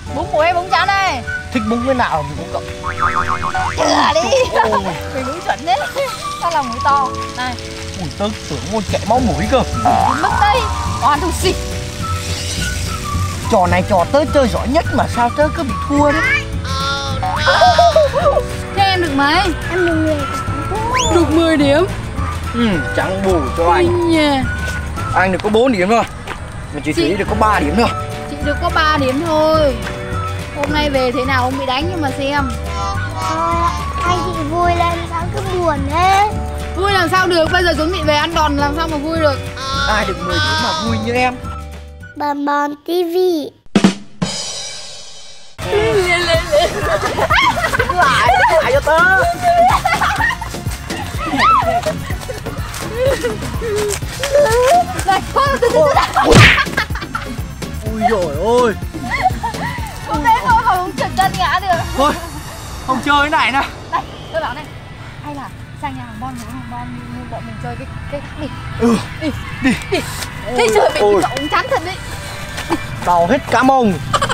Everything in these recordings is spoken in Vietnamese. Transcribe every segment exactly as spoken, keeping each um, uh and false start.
Bún bún hay bún chán đây? Thích bún cái nào mình cũng cậu. Chừa đi. Mình đúng chuẩn đấy. Sao là mũi to. Này. Ui tớ tưởng môn chạy máu mũi cơ. Mất đây. Oan thủ xịt. Trò này trò tớ chơi giỏi nhất mà sao tớ cứ bị thua đấy. Thế em được mấy? Em được mười. Được mười điểm. Ừ, chẳng bù cho anh. Yeah. Anh được có bốn điểm thôi. Mà chị Thủy được có ba điểm thôi. Chị được có ba điểm thôi. Hôm nay về thế nào ông bị đánh nhưng mà xem. Thôi, anh chị vui lên sao cứ buồn thế. Vui làm sao được, bây giờ chuẩn bị về ăn đòn làm sao mà vui được. Ai được mười điểm mà vui như em. Bầm bầm ti vi. Lên lên lên. Lại, lại cho tớ. Này, thôi, từ từ từ. Ui dồi ôi. Không thế thôi mà không trượt chân ngã được. Thôi, không chơi cái này nữa. Này, tôi bảo này, hay là sang nhà hàng Bon nấu hàng Bon như bọn mình chơi cái cái thắc đi. Ừ, đi đi. Đi. Thế chơi mình thì cậu cũng chán thật đấy. Đau hết cả mông.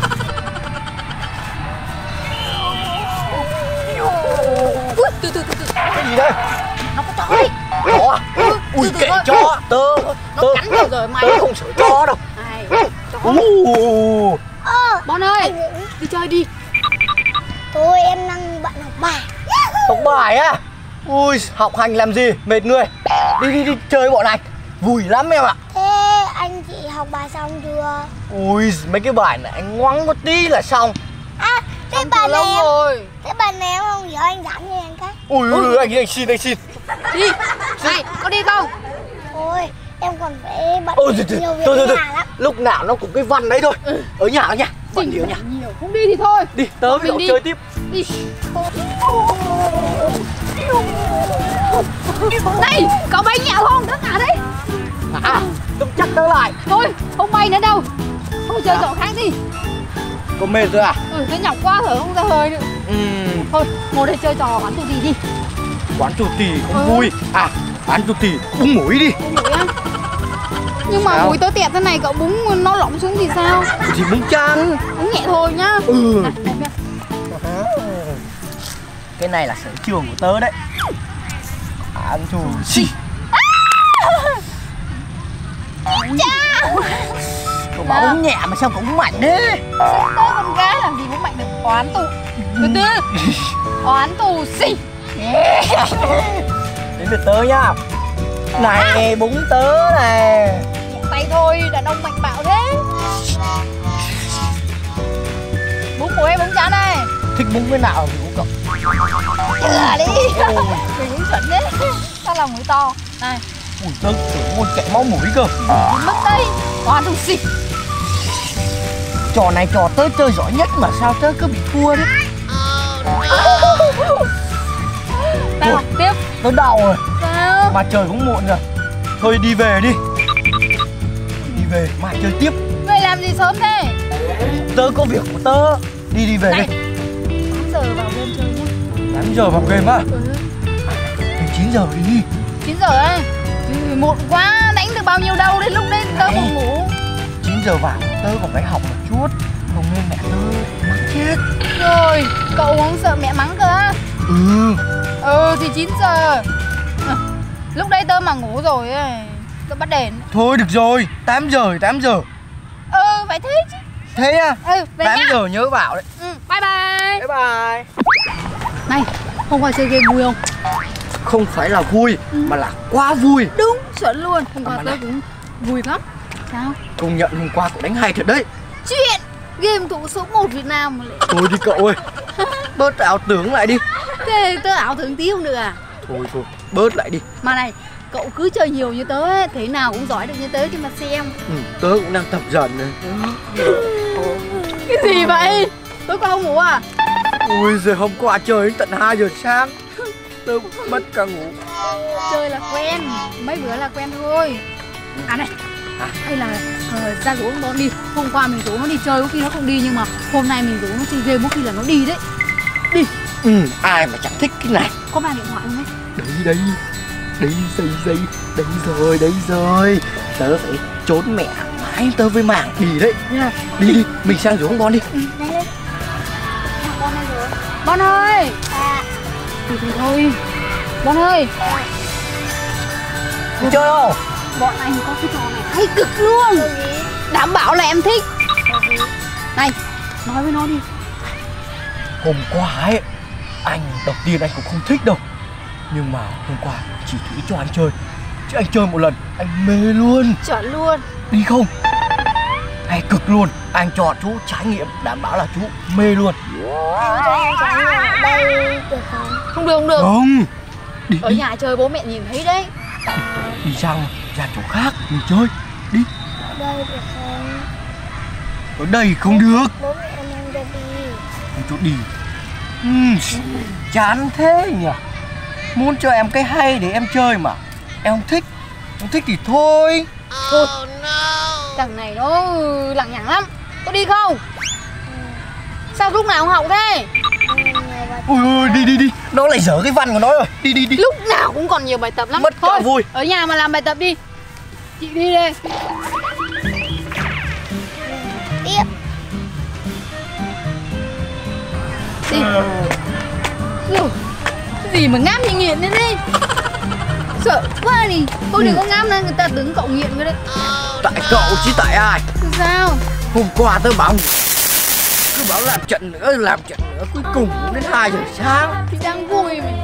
Ui, từ từ từ từ. Cái gì đây? Nó có chó đấy. Chó à? Ừ, Ui từ từ kệ thôi. chó. Tớ, Nó tớ, cắn rồi rồi mày. tớ không sợ chó đâu. Này, chó. Uh. Ơ, Bon ơi, đi chơi đi. thôi em đang bận học bài. Học bài á? Ui, học hành làm gì? Mệt người. Đi đi đi chơi bọn này. Vui lắm em ạ. Thế anh chị học bài xong chưa? Ui, mấy cái bài này anh ngoắng có tí là xong. À, thế Xong bài từ này lâu em, rồi. thế bài này em không hiểu anh giảm cho em cái. Ui, ui, ui, anh, anh xin, anh xin. Đi. Này, có đi không? Thôi, em còn phải bận Ôi, thôi, nhiều việc thôi, thôi, ở thôi. nhà lắm. Lúc nào nó cũng cái văn đấy thôi. Ừ. Ở nhà ở nhà. Bận nhiều nhà. Nhiều, không đi thì thôi. Đi, tớ với Mình cậu đi. chơi tiếp. Đi. Này, cậu bay nhẹo không? Tất cả đấy. À, tôi chắc tớ lại. Thôi, không bay nữa đâu. Thôi chơi chỗ khác đi. Có mệt rồi à? Ừ, tôi nhọc quá thở không ra hơi nữa. Ừm, Thôi, ngồi đây chơi trò bắn tù gì đi. quán chủ tì không Ừ. vui. À, quán chủ tì búng mũi đi. Bún mũi á. Nhưng mà Sao? mũi tớ tẹt thế này cậu búng nó lỏng xuống thì sao? Thì búng chán. Búng nhẹ thôi nhá. Ừ. Này, này, này. Cái này là sở trường của tớ đấy. Quán chủ tì. Cha. Cậu bảo búng nhẹ mà sao cậu búng mạnh thế? Tớ con gái làm gì búng mạnh được. Oán tù. Từ từ. Oán tù xì. Đến lượt tớ nhá. Này, búng tớ này. Nhẹ tay thôi, đàn ông mạnh bạo thế. Bún bún hay bún chán đây? Thích búng cái nào mình cũng cậu. Chừa đi. Mình cũng chuẩn đấy. Sao là mũi to. Này, Ui tớ tưởng môn chạy máu mũi cơ. mất đây. Oan thủ xịt. Trò này trò tớ chơi giỏi nhất mà sao tớ cứ bị thua đấy. Tao học tiếp. Tớ đau rồi. Sao? Mà trời cũng muộn rồi. Thôi đi về đi. Đi về mai chơi tiếp. Vậy làm gì sớm thế? Tớ có việc của tớ. Đi đi về Này, đi. tám giờ vào game chơi nhá. tám giờ vào game á? Ừ. Thì chín giờ đi. chín giờ ấy. Ừ, muộn quá, đánh được bao nhiêu đâu, đến lúc đấy tớ Này. còn ngủ. chín giờ vào tớ còn phải học một chút. Không nên mẹ tớ mắng chết. Rồi, cậu không sợ mẹ mắng cơ á? Ừ. Ừ thì chín giờ. À, lúc đấy tớ mà ngủ rồi ấy, tớ bắt đèn. Thôi được rồi. tám giờ tám giờ. Ừ, phải thế chứ. Thế à? Ừ, về tám nhá. giờ nhớ vào đấy. Ừ, bye bye. Bye bye. Này, hôm qua chơi game vui không? Không phải là vui Ừ. mà là quá vui. Đúng, chuẩn luôn. Hôm qua mà tớ này. cũng vui lắm. Sao? Công nhận hôm qua cậu đánh hay thật đấy. Chuyện game thủ số một Việt Nam mà lại. Thôi đi cậu ơi. Bớt ảo tưởng lại đi. Thế tớ ảo tưởng tí không được à? Thôi thôi, bớt lại đi. Mà này, cậu cứ chơi nhiều như tớ ấy, thế nào cũng giỏi được như tớ cho mà xem. Ừ, tớ cũng đang tập dần rồi. Cái gì vậy? Tớ có không ngủ à? Ui giời, hôm qua chơi đến tận hai giờ sáng. Tớ cũng mất cả ngủ. Chơi là quen, mấy bữa là quen thôi. À này, à? hay là uh, ra rủ nó đi. Hôm qua mình rủ nó đi chơi có khi nó không đi, nhưng mà hôm nay mình rủ nó chơi game có khi là nó đi đấy. Đi. Ừ, ai mà chẳng thích cái này. Có mang điện thoại không ấy? Đấy đây. Đấy dây dây. Đấy rồi, đấy rồi. Tớ phải trốn mẹ. Mãi tớ với mảng đi đấy. Yeah. Đi đi, mình sang rủ ông Bon đi. Ừ, nhanh lên. Bon ơi. Dạ. Thì thì thôi. Bon ơi. Đi chơi không? Bọn anh có cái trò này hay cực luôn. Đảm bảo là em thích. Này, nói với nó đi. Hôm qua ấy, anh đầu tiên anh cũng không thích đâu. Nhưng mà hôm qua chị Thủy cho anh chơi. Chứ anh chơi một lần, anh mê luôn. Chuẩn luôn. Đi không? Hay cực luôn. Anh cho chú trải nghiệm, đảm bảo là chú mê luôn. Anh cho em trải nghiệm ở đây được không? Không được, không được. Không. Đi, Ở đi. nhà chơi bố mẹ nhìn thấy đấy. Đi ra ra chỗ khác mình chơi. Đi. Ở đây được không? Ở đây không được. Bố mẹ em em cho đi. Đi chỗ đi. Uhm, chán thế nhỉ. Muốn cho em cái hay để em chơi mà em không thích. Không thích thì thôi. Thôi. Thằng này nó lằng nhằng lắm. Có đi không? Sao lúc nào cũng học thế? Em nhờ bà Ui ui đi đi đi. Nó lại dở cái văn của nó rồi. Đi đi đi. Lúc nào cũng còn nhiều bài tập lắm. Mất cả Thôi, vui. ở nhà mà làm bài tập đi. Chị đi đây. tiếp. Đi. Ui, cái gì mà ngáp như nghiện thế đi. Sợ quá đi. Thôi đừng có ngáp nữa, người ta tưởng cậu nghiện cái đấy. Tại cậu chứ tại ai? Sao? Hôm qua tớ bảo cứ bảo làm trận nữa làm trận nữa cuối cùng đến hai giờ sáng. Thì đang vui mà.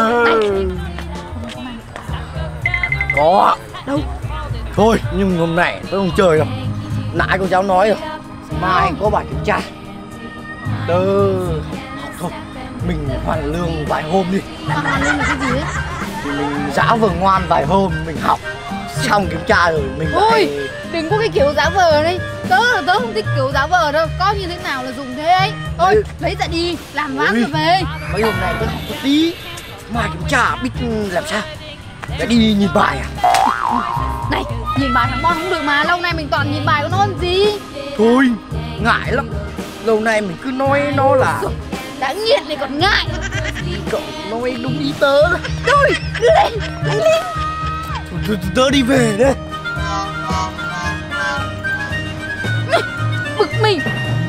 Có đâu. Thôi nhưng hôm nay tớ không chơi đâu. Nãy cô giáo nói rồi, mai có bài kiểm tra. Tớ học thôi. Mình hoàn lương vài hôm đi. Hoàn lương là cái gì đấy? Thì mình giả vờ ngoan vài hôm mình học. Xong kiểm tra rồi mình Ôi, lại... đừng có cái kiểu giả vờ đấy. Tớ là tớ không thích kiểu giả vờ đâu. Có như thế nào là dùng thế ấy. Thôi, Ôi. lấy ra đi, làm ván Ôi. rồi về. Mấy hôm nay tớ học một tí. Mai kiểm tra biết làm sao. Để đi nhìn bài à? Này, nhìn bài thằng Bon cũng được mà. Lâu nay mình toàn nhìn bài của nó làm gì. Thôi, ngại lắm. Lâu nay mình cứ nói nó là... Đã nghiện này còn ngại. Cậu nói đúng ý tớ đấy. Thôi, đưa đây, đi đi. Tớ, tớ đi về đây. Này, bực mình.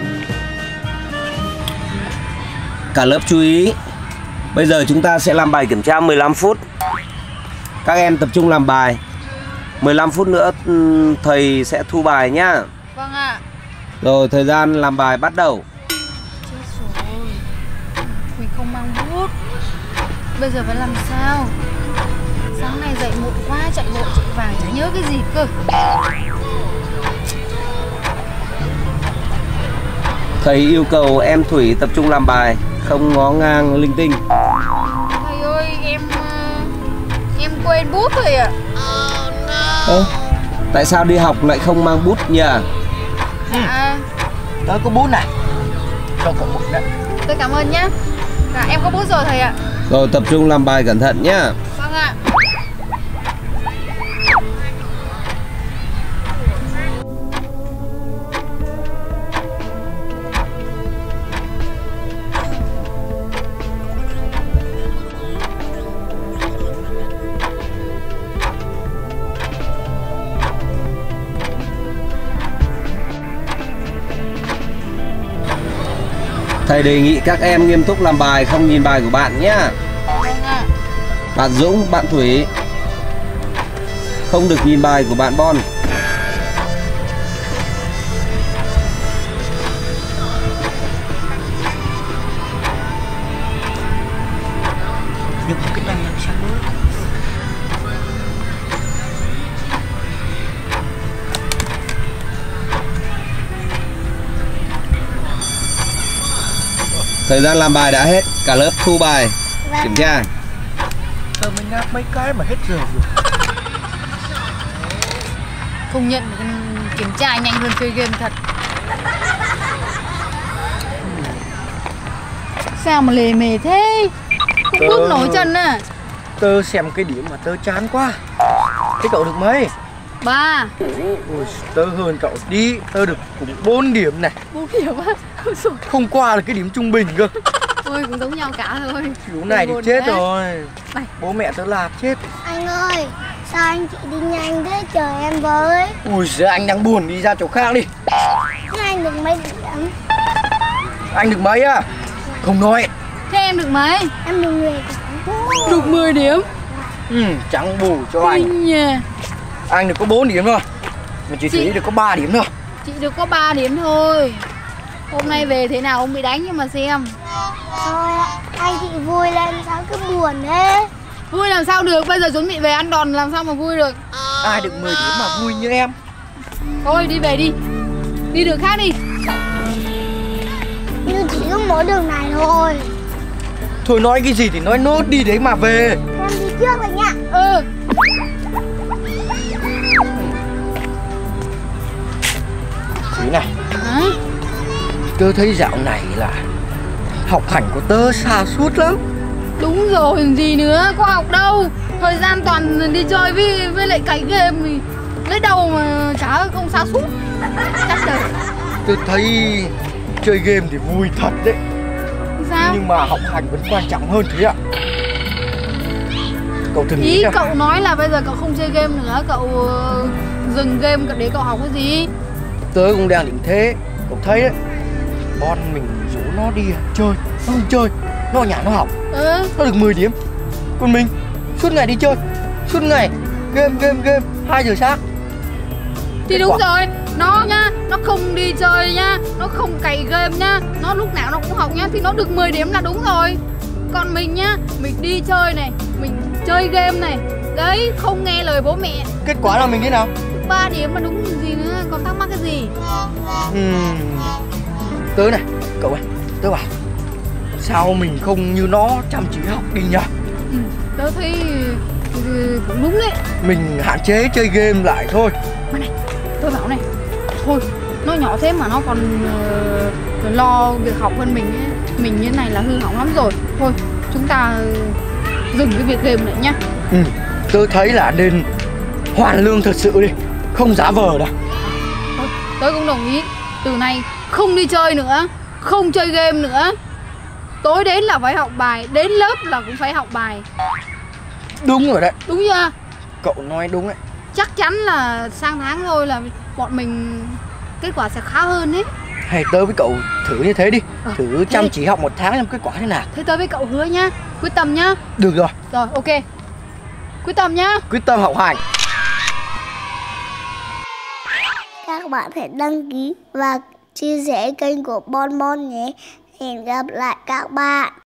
Cả lớp chú ý. Bây giờ chúng ta sẽ làm bài kiểm tra mười lăm phút. Các em tập trung làm bài. mười lăm phút nữa thầy sẽ thu bài nhá. Vâng ạ. Rồi thời gian làm bài bắt đầu. Chết rồi, mình không mang bút. Bây giờ phải làm sao? Sáng nay dậy muộn quá, chạy bộ chạy vàng chả nhớ cái gì cơ. Thầy yêu cầu em Thủy tập trung làm bài, không ngó ngang linh tinh. Thầy ơi, em em quên bút rồi ạ. Ơ, tại sao đi học lại không mang bút nhỉ? Dạ, Tớ có bút này. Cho cậu một đấy. tôi cảm ơn nhé. Dạ, em có bút rồi thầy ạ. Rồi tập trung làm bài cẩn thận nhá. Vâng ạ. Thầy đề nghị các em nghiêm túc làm bài, không nhìn bài của bạn nhá. Vâng ạ. Bạn Dũng, bạn Thủy không được nhìn bài của bạn Bon. Nhưng cái này làm sao nữa? Thời gian làm bài đã hết, cả lớp thu bài, kiểm tra. Tớ mới ngáp mấy cái mà hết giờ rồi. Công nhận kiểm tra nhanh hơn chơi game thật. Sao mà lề mề thế? Không Tớ- bước nổi chân à? Tớ xem cái điểm mà tớ chán quá. Thế cậu được mấy? Ba. Ôi, tớ hơn cậu đi. Tớ được cũng bốn điểm này. Bốn điểm á? Ôi dồi, Hôm qua là cái điểm trung bình cơ. thôi cũng giống nhau cả thôi. Kiểu này thì Buồn chết thế. rồi. Này. Bố mẹ tớ là chết. Anh ơi, sao anh chị đi nhanh thế, chờ em với. Ui giời, anh đang buồn, đi ra chỗ khác đi. Thế anh được mấy điểm? Anh được mấy á? Không nói. Thế em được mấy? Em được mười điểm. Được mười điểm. Ừ, chẳng bù cho anh. Yeah. Anh được có bốn điểm thôi. Mà chị Thúy được có ba điểm thôi. Chị được có ba điểm thôi. Hôm nay về thế nào không bị đánh nhưng mà xem. Thôi anh chị vui lên sao cứ buồn thế. Vui làm sao được, bây giờ chuẩn bị về ăn đòn làm sao mà vui được. Ai được mười điểm mà vui như em. Thôi đi về đi. Đi đường khác đi. Nhưng chỉ có mỗi đường này thôi. Thôi nói cái gì thì nói nốt đi đấy mà về. Em đi trước rồi nha. Ừ. Thúy này, Hả? tớ thấy dạo này là học hành của tớ sa sút lắm. Đúng rồi, gì nữa, có học đâu. Thời gian toàn đi chơi với với lại cày game thì lấy đâu mà chả không sao sút. Chắc đời. Tớ thấy chơi game thì vui thật đấy. Sao? Nhưng mà học hành vẫn quan trọng hơn thế ạ. Cậu thử nghĩ Ý xem. cậu nói là bây giờ cậu không chơi game nữa, cậu uh, dừng game cậu để cậu học cái gì? Tớ cũng đang định thế. Cậu thấy đấy, con mình rủ nó đi chơi, nó không chơi, nó ở nhà nó học, Ừ. nó được mười điểm. Còn mình suốt ngày đi chơi, suốt ngày game game game hai giờ sáng. Thì Kết đúng quả. rồi, nó nhá, nó không đi chơi nhá, nó không cày game nhá, nó lúc nào nó cũng học nhá, thì nó được mười điểm là đúng rồi. Còn mình nhá, mình đi chơi này, mình chơi game này, đấy, không nghe lời bố mẹ, Kết quả là mình thế nào? được ba điểm mà đúng gì nữa, còn thắc mắc cái gì? Uhm, tớ này, cậu ơi, tớ bảo sao mình không như nó chăm chỉ học đi nhỉ? Ừ, tớ thấy ừ, cũng đúng đấy. Mình hạn chế chơi game lại thôi. Mà này, tôi bảo này, thôi, nó nhỏ thế mà nó còn uh, lo việc học hơn mình ấy. Mình như này là hư hỏng lắm rồi. Thôi, chúng ta dừng cái việc game này nhá. Ừ, tớ thấy là nên hoàn lương thật sự đi, không giả vờ đâu. Thôi, tớ cũng đồng ý. Từ nay không đi chơi nữa, không chơi game nữa. Tối đến là phải học bài, đến lớp là cũng phải học bài. Đúng rồi đấy, Đúng chưa? cậu nói đúng đấy. Chắc chắn là sang tháng thôi là bọn mình kết quả sẽ khá hơn đấy. Hay tớ với cậu thử như thế đi, Ờ, thử chăm thế. chỉ học một tháng xem kết quả thế nào. Thế tớ với cậu hứa nhá, quyết tâm nhá. Được rồi, Rồi, ok. Quyết tâm nhá. quyết tâm học hành. Các bạn hãy đăng ký và chia sẻ kênh của Bon Bon nhé. Hẹn gặp lại các bạn.